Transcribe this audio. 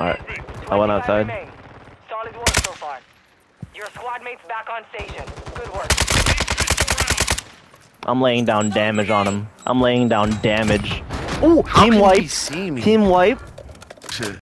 Alright, I went outside. Solid work so far. Your squad mates back on station. Good work. I'm laying down damage on him. I'm laying down damage. Ooh, How team can wipe. he see me? Team wipe.